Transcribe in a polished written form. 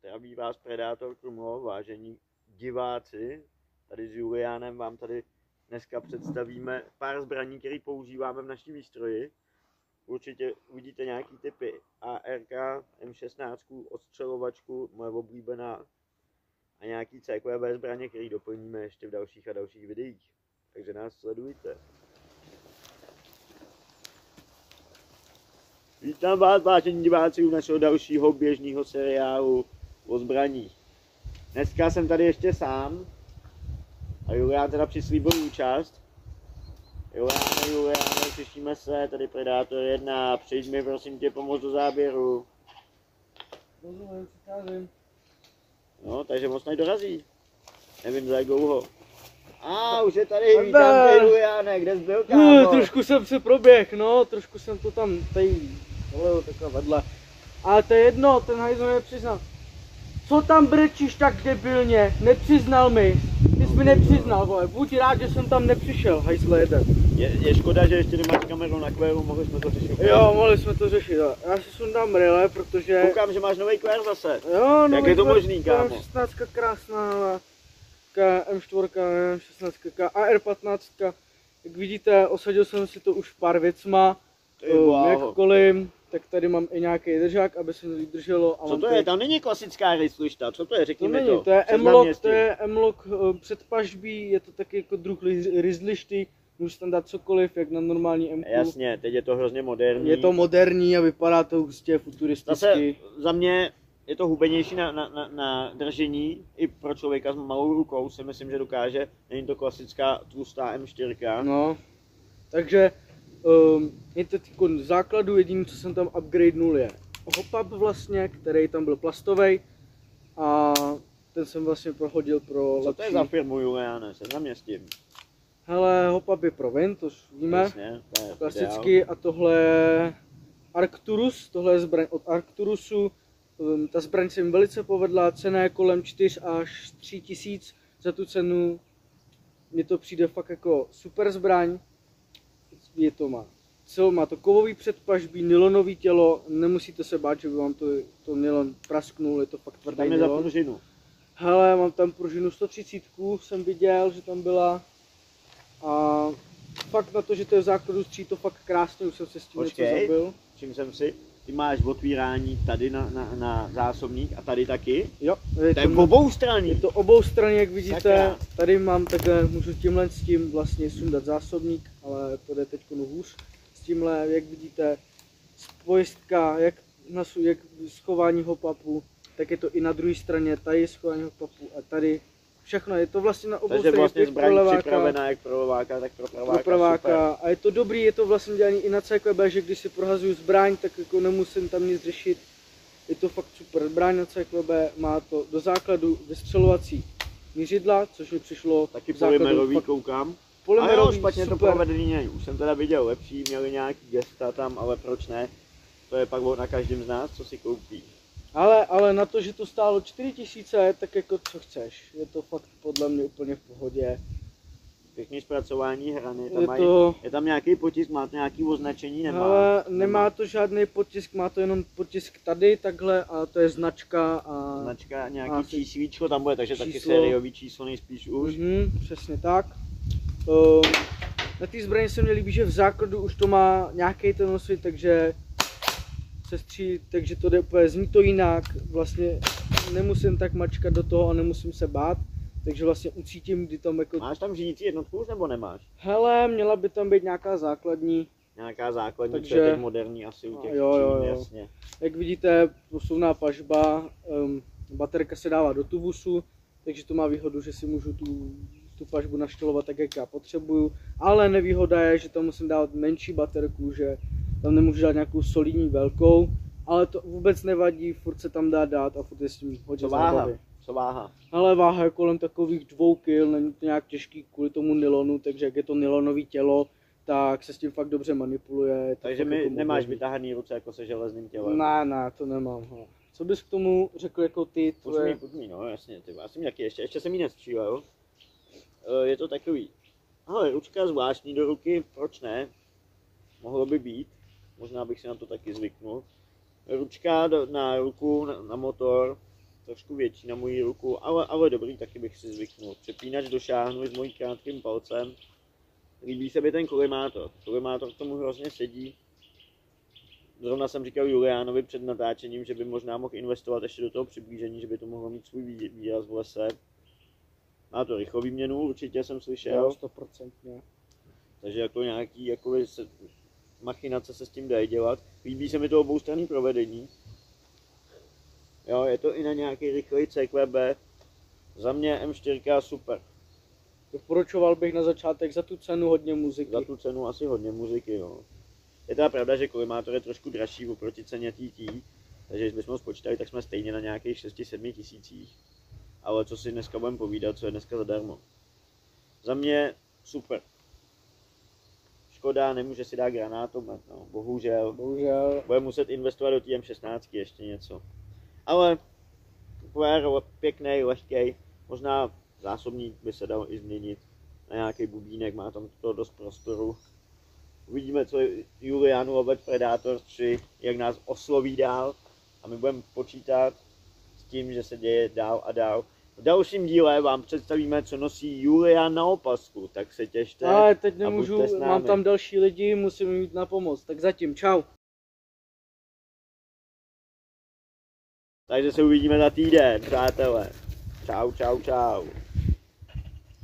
Zdraví vás Predátor Krumlov, vážení diváci. Tady s Juliánem vám tady dneska představíme pár zbraní, které používáme v naší výstroji. Určitě uvidíte nějaký typy ARK, M16, odstřelovačku, moje oblíbená, a nějaký CQB zbraně, které doplníme ještě v dalších a dalších videích. Takže nás sledujte. Vítám vás, vážení diváci, u našeho dalšího běžného seriálu o zbraních. Dneska jsem tady ještě sám a Julián teda přislíbil účast. Juliáne, slyšíme se, tady Predátor 1, přijď mi prosím tě pomoct do záběru. Rozumím, přicházím. No, takže moc nedorazí. Nevím za jak dlouho. Už je tady, vítám tě Juliáne, kde jsi byl, kámo? Trošku jsem se proběh, no, trošku jsem to tam tady, takhle vedle. Ale to je jedno, ten hajzl nepřiznal. Co tam brečíš tak debilně? Nepřiznal mi. Ty jsi mi nepřiznal, vole. Buď rád, že jsem tam nepřišel, hajzle jeden. Je škoda, že ještě nemáš kameru na kvéru, mohli jsme to řešit. Jo, mohli jsme to řešit, jo. Já si sundám brýle, protože... Koukám, že máš nový kvér zase. Jo, jak je to možný, kámo? M16 krásná, M4, M16, AR15. Jak vidíte, osadil jsem si to už pár věcma. Jakkoliv, tak tady mám i nějaký držák, aby se to vydrželo. Co to je? Tam není klasická rejslišta, co to je? Řekni mi to. To je M-lock, předpažbí, je to taky jako druh rizlišty. Můžeš tam dát cokoliv, jak na normální M. Jasně, teď je to hrozně moderní. Je to moderní a vypadá to hustě futuristicky. Zase za mě je to hubenější na držení, i pro člověka s malou rukou si myslím, že dokáže. Není to klasická tlustá M4. No, takže je to jako v základu, jediné, co jsem tam upgradenul, je hop-up vlastně, který tam byl plastový a ten jsem vlastně prohodil pro lepší. Co to je za firmu, Juliáne? Se na mě s tím. Hele, hop-up je pro vin, to víme. Jasně, to je klasicky ideál. A tohle je Arcturus, tohle je zbraň od Arcturusu. Ta zbraň se mi velice povedla, cena je kolem 4 až 3 tisíc. Za tu cenu mně to přijde fakt jako super zbraň. Má to kovový předpažbí, nylonový tělo, nemusíte se bát, že by vám to nylon prasknul, je to fakt tvrdý nylon. Tam je za pružinu. Hele, mám tam pružinu 130, jsem viděl, že tam byla. A fakt na to, že to je v základu stří, to fakt krásně, už jsem se s tím něco zabil. Čím jsem si? Ty máš otvírání tady na zásobník a tady taky? Jo. To je oboustranný. Je to oboustranný, jak vidíte. Tady mám takhle, můžu tímhle s tím vlastně sundat zásobník, ale to jde teď hůř. S tímhle, jak vidíte, pojistka, jak schování hop-upu, tak je to i na druhé straně, tady je schování hop-upu a tady. Všechno, je to vlastně na obou straně. Takže vlastně zbraň připravená jak pro leváka, tak pro praváka. A je to dobrý, je to vlastně dělaný i na CQB, že když si prohazuju zbraň, tak jako nemusím tam nic řešit. Je to fakt super. Zbraň na CQB má to do základu vystřelovací mířidla, což mi přišlo taky polymerový, koukám. Polymerový, špatně super. To provedený není. Už jsem teda viděl lepší, měli nějaký gesta tam, ale proč ne? To je pak na každém z nás, co si koupí. Ale na to, že to stálo 4 000, tak jako co chceš. Je to fakt podle mě úplně v pohodě. Pěkný zpracování hrany, je tam nějaký potisk, má to nějaký označení, nemá? Ale nemá to žádný potisk, má to jenom potisk tady, takhle, a to je značka a... Značka, nějaký čísličko tam bude, takže taky sériový číslo nejspíš už. Přesně tak. Na té zbraně se mi líbí, že v základu už to má nějaký ten osvit, takže takže to jde úplně, zní to jinak, vlastně nemusím tak mačkat do toho a nemusím se bát, takže vlastně ucítím, kdy tam jako... Máš tam řídící jednotku už nebo nemáš? Hele, měla by tam být nějaká základní. Nějaká základní, takže... to je teď moderní asi u těch jo. Jasně. Jak vidíte, posuvná pažba, baterka se dává do tubusu, takže to má výhodu, že si můžu tu pažbu naštelovat tak, jak já potřebuju, ale nevýhoda je, že tam musím dávat menší baterku, že tam nemůžu dát nějakou solidní velkou, ale to vůbec nevadí, furt se tam dá dát a furt je s tím hodně zábavy. Co váha? Ale váha je kolem takových 2 kg, není to nějak těžký kvůli tomu nylonu, takže jak je to nylonový tělo, tak se s tím fakt dobře manipuluje. Takže nemáš vytáhaný ruce jako se železným tělem? Ne, to nemám. Co bys k tomu řekl jako ty tvoje? Pojď, no jasně, ty asi taky ještě jsem ji nestřílel. Je to takový, ale ručka zvláštní do ruky, proč ne? Mohlo by být, možná bych si na to taky zvyknul. Ručka na ruku, na motor, trošku větší na moji ruku, ale dobrý, taky bych si zvyknul. Přepínač došáhnu s mojím krátkým palcem. Líbí se mi ten kolimátor. Kolimátor k tomu hrozně sedí. Zrovna jsem říkal Juliánovi před natáčením, že by možná mohl investovat ještě do toho přiblížení, že by to mohlo mít svůj výraz v lese. Má to rychlou výměnu, určitě jsem slyšel. Jo, 100%. Takže jako nějaký machinace se s tím dají dělat. Líbí se mi to oboustranné provedení. Jo, je to i na nějaký rychlej CQB. Za mě M4 super. Doporučoval bych na začátek za tu cenu hodně muziky. Za tu cenu asi hodně muziky, no. Je teda pravda, že kolimátor je trošku dražší oproti ceně TT, takže když bychom ho spočítali, tak jsme stejně na nějakých 6-7 tisících. Ale co si dneska budeme povídat, co je dneska zadarmo. Za mě super. Škoda, nemůže si dát granátomet, no, bohužel. Bude muset investovat do té M16 ještě něco. Ale pěkný, lehký, možná zásobník by se dal i změnit na nějaký bubínek, má tam to dost prostoru. Uvidíme, co Julian Lovec Predator 3, jak nás osloví dál a my budeme počítat s tím, že se děje dál a dál. V dalším díle vám představíme, co nosí Julian na opasku, tak se těšte. Ale teď nemůžu, mám tam další lidi, musím jít na pomoc, tak zatím, čau. Takže se uvidíme za týden, přátelé. Čau, čau, čau.